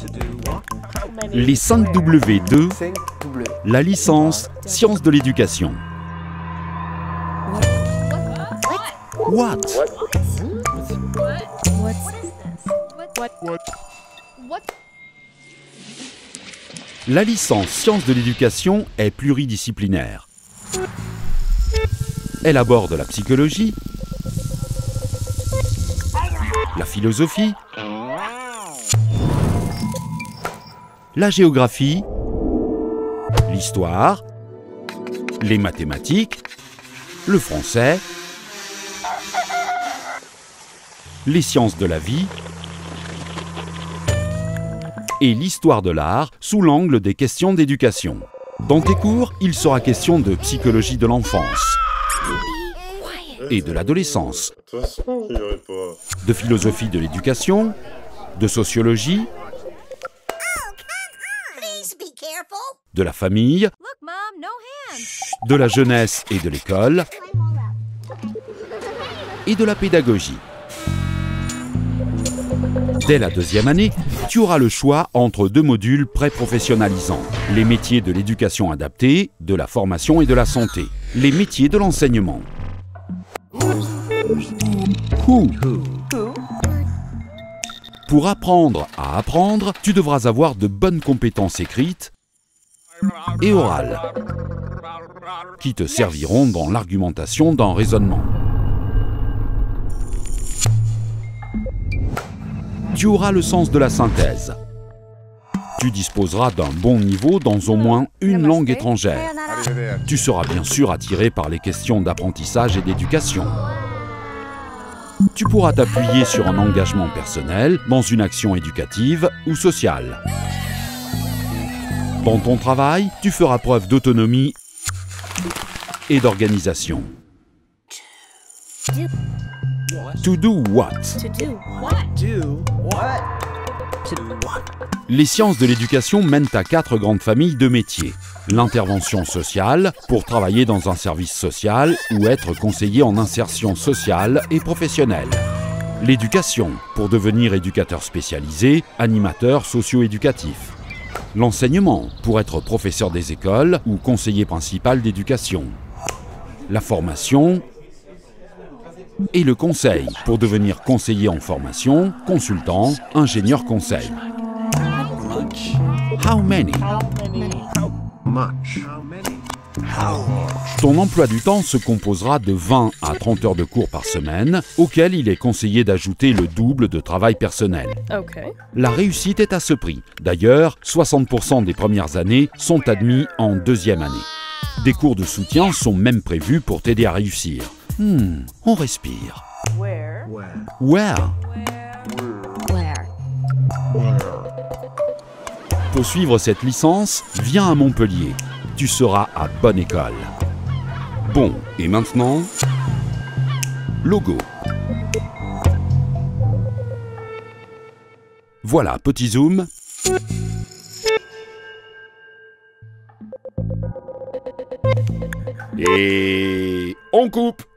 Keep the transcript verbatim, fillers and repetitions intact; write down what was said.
Les cinq W de la licence Sciences de l'éducation. What? La licence Sciences de l'éducation est pluridisciplinaire. Elle aborde la psychologie, la philosophie, la géographie, l'histoire, les mathématiques, le français, les sciences de la vie et l'histoire de l'art sous l'angle des questions d'éducation. Dans tes cours, il sera question de psychologie de l'enfance et de l'adolescence, de philosophie de l'éducation, de sociologie, de la famille, de la jeunesse et de l'école, et de la pédagogie. Dès la deuxième année, tu auras le choix entre deux modules pré-professionnalisants. Les métiers de l'éducation adaptée, de la formation et de la santé. Les métiers de l'enseignement. Who. Pour apprendre à apprendre, tu devras avoir de bonnes compétences écrites et orales, qui te serviront dans l'argumentation d'un raisonnement. Tu auras le sens de la synthèse. Tu disposeras d'un bon niveau dans au moins une langue étrangère. Tu seras bien sûr attiré par les questions d'apprentissage et d'éducation. Tu pourras t'appuyer sur un engagement personnel dans une action éducative ou sociale. Dans ton travail, tu feras preuve d'autonomie et d'organisation. To do what? To do what? Do what? To what? Les sciences de l'éducation mènent à quatre grandes familles de métiers. L'intervention sociale, pour travailler dans un service social ou être conseiller en insertion sociale et professionnelle. L'éducation, pour devenir éducateur spécialisé, animateur socio-éducatif. L'enseignement, pour être professeur des écoles ou conseiller principal d'éducation. La formation et le conseil, pour devenir conseiller en formation, consultant, ingénieur conseil. How many? Ton emploi du temps se composera de vingt à trente heures de cours par semaine, auxquelles il est conseillé d'ajouter le double de travail personnel. Okay. La réussite est à ce prix. D'ailleurs, soixante pour cent des premières années sont admis en deuxième année. Des cours de soutien sont même prévus pour t'aider à réussir. Hmm, on respire. Where? Where? Where? Pour suivre cette licence, viens à Montpellier. Tu seras à bonne école. Bon, et maintenant, logo. Voilà, petit zoom. Et on coupe.